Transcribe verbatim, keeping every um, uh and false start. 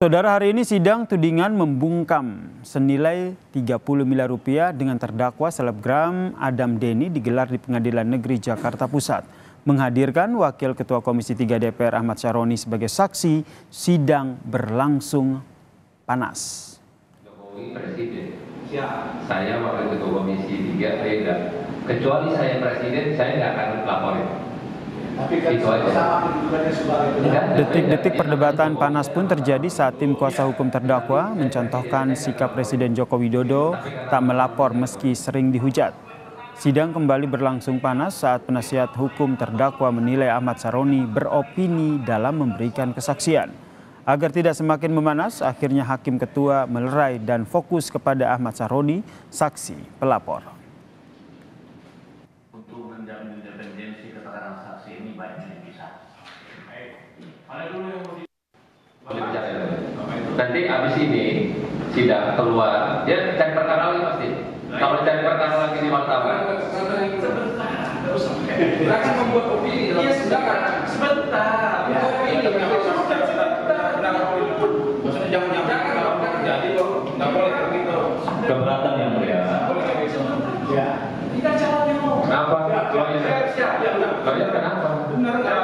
Saudara, hari ini sidang tudingan membungkam senilai tiga puluh miliar rupiah dengan terdakwa selebgram Adam Denny digelar di Pengadilan Negeri Jakarta Pusat. Menghadirkan Wakil Ketua Komisi tiga D P R Ahmad Syaroni sebagai saksi, sidang berlangsung panas. Jokowi Presiden, saya Wakil Ketua Komisi tiga beda. Kecuali saya Presiden, saya nggak akan laporin. Detik-detik perdebatan panas pun terjadi saat tim kuasa hukum terdakwa mencontohkan sikap Presiden Joko Widodo tak melapor meski sering dihujat. Sidang kembali berlangsung panas saat penasihat hukum terdakwa menilai Ahmad Syaroni beropini dalam memberikan kesaksian. Agar tidak semakin memanas, akhirnya Hakim Ketua melerai dan fokus kepada Ahmad Syaroni, saksi pelapor. Untuk menjamin independensi keterangan saksi ini baiknya dipisah. Nanti abis ini sidang keluar, dia cari perkara lagi pasti. Kalau cari perkara lagi di martabat, akan membuat opini. Iya sudah sebentar. Opini. Maksudnya jangan-jangan kalau terjadi loh, nggak boleh begitu. keberatan yang mulia. Ya. Tidak jawabnya mau. Kenapa? Lawyer, lawyer kenapa? Benar nggak?